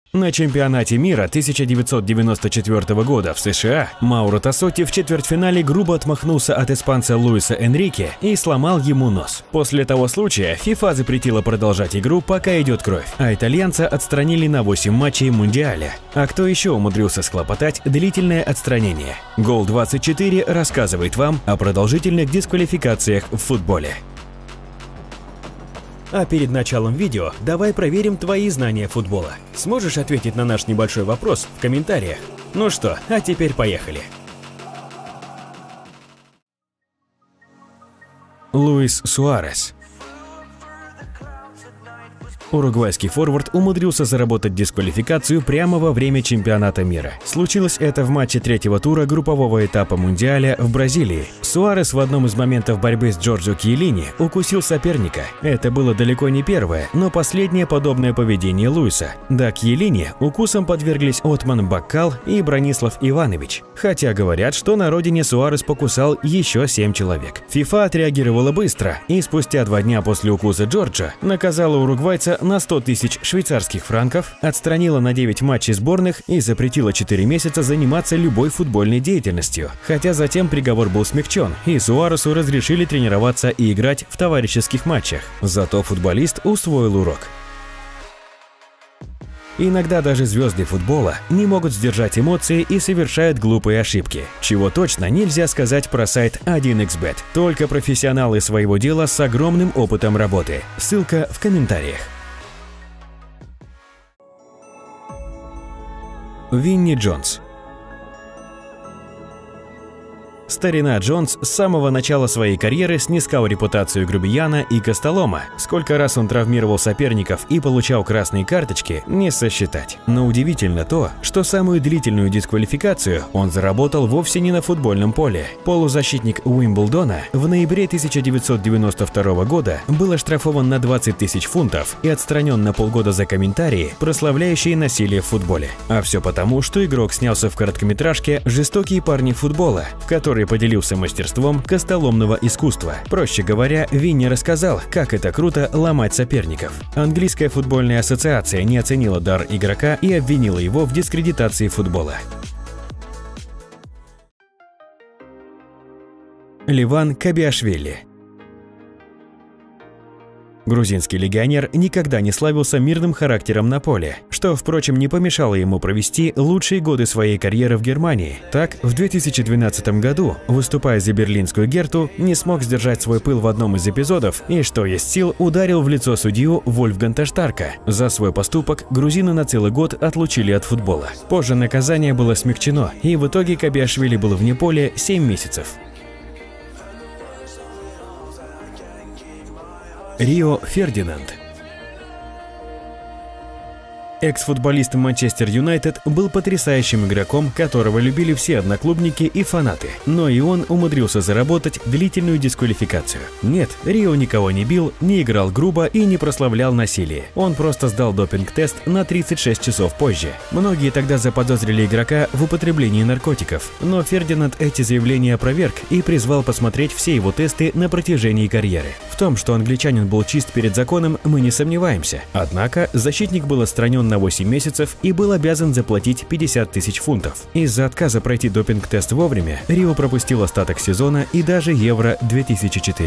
На чемпионате мира 1994 года в США Мауро Тассотти в четвертьфинале грубо отмахнулся от испанца Луиса Энрике и сломал ему нос. После того случая ФИФА запретила продолжать игру, пока идет кровь, а итальянца отстранили на 8 матчей Мундиаля. А кто еще умудрился схлопотать длительное отстранение? Гол24 рассказывает вам о продолжительных дисквалификациях в футболе. А перед началом видео давай проверим твои знания футбола. Сможешь ответить на наш небольшой вопрос в комментариях? Ну что, а теперь поехали. Луис Суарес. Уругвайский форвард умудрился заработать дисквалификацию прямо во время чемпионата мира. Случилось это в матче третьего тура группового этапа Мундиаля в Бразилии. Суарес в одном из моментов борьбы с Джорджо Кьелини укусил соперника. Это было далеко не первое, но последнее подобное поведение Луиса. До Кьелини укусом подверглись Отман Баккал и Бранислав Иванович. Хотя говорят, что на родине Суарес покусал еще 7 человек. ФИФА отреагировала быстро и спустя 2 дня после укуса Джорджа наказала уругвайца на 100 тысяч швейцарских франков, отстранила на 9 матчей сборных и запретила 4 месяца заниматься любой футбольной деятельностью. Хотя затем приговор был смягчен, и Суаресу разрешили тренироваться и играть в товарищеских матчах. Зато футболист усвоил урок. Иногда даже звезды футбола не могут сдержать эмоции и совершают глупые ошибки. Чего точно нельзя сказать про сайт 1xBet. Только профессионалы своего дела с огромным опытом работы. Ссылка в комментариях. Винни Джонс. Старина Джонс с самого начала своей карьеры снискал репутацию грубияна и костолома. Сколько раз он травмировал соперников и получал красные карточки, не сосчитать. Но удивительно то, что самую длительную дисквалификацию он заработал вовсе не на футбольном поле. Полузащитник Уимблдона в ноябре 1992 года был оштрафован на 20 тысяч фунтов и отстранен на полгода за комментарии, прославляющие насилие в футболе. А все потому, что игрок снялся в короткометражке «Жестокие парни футбола», в которой поделился мастерством костоломного искусства. Проще говоря, Винни рассказал, как это круто ломать соперников. Английская футбольная ассоциация не оценила дар игрока и обвинила его в дискредитации футбола. Леван Кабиашвили. Грузинский легионер никогда не славился мирным характером на поле, что, впрочем, не помешало ему провести лучшие годы своей карьеры в Германии. Так, в 2012 году, выступая за берлинскую Герту, не смог сдержать свой пыл в одном из эпизодов и, что есть сил, ударил в лицо судью Вольфганга Штарка. За свой поступок грузина на целый год отлучили от футбола. Позже наказание было смягчено, и в итоге Кабиашвили был вне поля 7 месяцев. Рио Фердинанд. Экс-футболист Манчестер Юнайтед был потрясающим игроком, которого любили все одноклубники и фанаты, но и он умудрился заработать длительную дисквалификацию. Нет, Рио никого не бил, не играл грубо и не прославлял насилие. Он просто сдал допинг-тест на 36 часов позже. Многие тогда заподозрили игрока в употреблении наркотиков, но Фердинанд эти заявления опроверг и призвал посмотреть все его тесты на протяжении карьеры. В том, что англичанин был чист перед законом, мы не сомневаемся. Однако защитник был отстранен на 8 месяцев и был обязан заплатить 50 тысяч фунтов. Из-за отказа пройти допинг-тест вовремя, Рио пропустил остаток сезона и даже Евро-2004.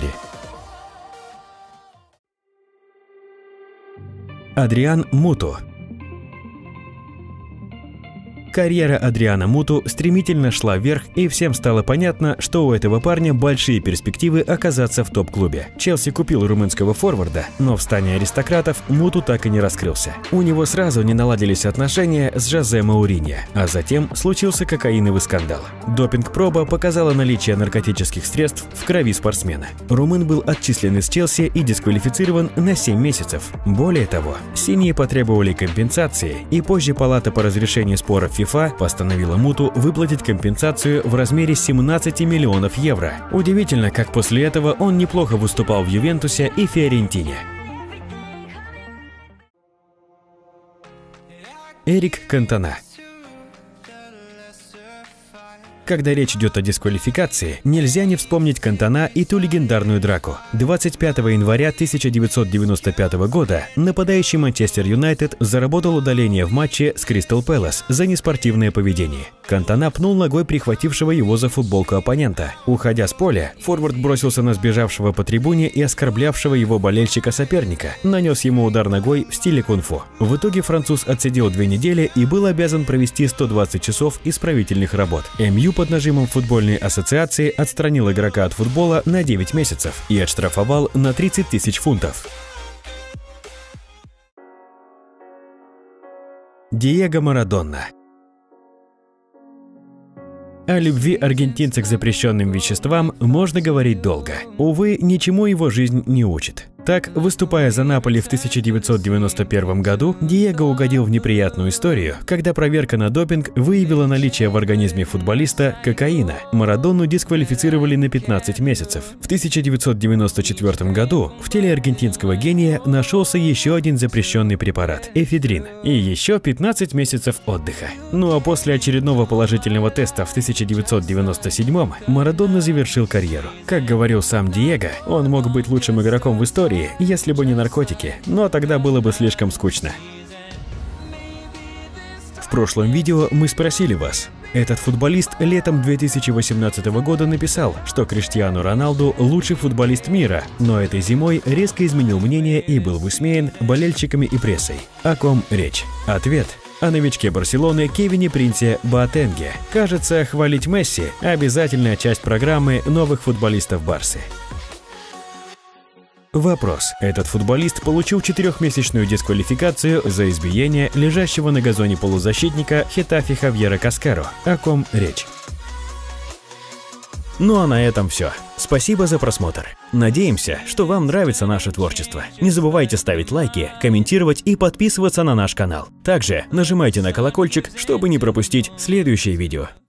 Адриан Муту. Карьера Адриана Муту стремительно шла вверх, и всем стало понятно, что у этого парня большие перспективы оказаться в топ-клубе. Челси купил румынского форварда, но в стане аристократов Муту так и не раскрылся. У него сразу не наладились отношения с Жозе Мауриньо, а затем случился кокаиновый скандал. Допинг-проба показала наличие наркотических средств в крови спортсмена. Румын был отчислен из Челси и дисквалифицирован на 7 месяцев. Более того, синие потребовали компенсации, и позже палата по разрешению споров ФИФА постановила Муту выплатить компенсацию в размере 17 миллионов евро. Удивительно, как после этого он неплохо выступал в Ювентусе и Фиорентине. Эрик Кантона. когда речь идет о дисквалификации, нельзя не вспомнить Кантона и ту легендарную драку. 25 января 1995 года нападающий Манчестер Юнайтед заработал удаление в матче с Кристал Пэлас за неспортивное поведение. Кантона пнул ногой прихватившего его за футболку оппонента. Уходя с поля, форвард бросился на сбежавшего по трибуне и оскорблявшего его болельщика соперника, нанес ему удар ногой в стиле кунг-фу. В итоге француз отсидел 2 недели и был обязан провести 120 часов исправительных работ. МЮ под нажимом футбольной ассоциации отстранил игрока от футбола на 9 месяцев и отштрафовал на 30 тысяч фунтов. Диего Марадона. О любви аргентинца к запрещенным веществам можно говорить долго. Увы, ничему его жизнь не учит. Так, выступая за Наполи в 1991 году, Диего угодил в неприятную историю, когда проверка на допинг выявила наличие в организме футболиста кокаина. Марадону дисквалифицировали на 15 месяцев. В 1994 году в теле аргентинского гения нашелся еще один запрещенный препарат – эфедрин, и еще 15 месяцев отдыха. Ну а после очередного положительного теста в 1997-м Марадона завершил карьеру. Как говорил сам Диего, он мог быть лучшим игроком в истории, если бы не наркотики, но тогда было бы слишком скучно. В прошлом видео мы спросили вас. Этот футболист летом 2018 года написал, что Криштиану Роналду лучший футболист мира, но этой зимой резко изменил мнение и был высмеян болельщиками и прессой. О ком речь? Ответ. О новичке Барселоны Кевине Принсе Боатенге. Кажется, хвалить Месси – обязательная часть программы новых футболистов Барсы. Вопрос. Этот футболист получил 4-месячную дисквалификацию за избиение лежащего на газоне полузащитника Хетафе Хавьера Каскаро. О ком речь? Ну а на этом все. Спасибо за просмотр. Надеемся, что вам нравится наше творчество. Не забывайте ставить лайки, комментировать и подписываться на наш канал. Также нажимайте на колокольчик, чтобы не пропустить следующие видео.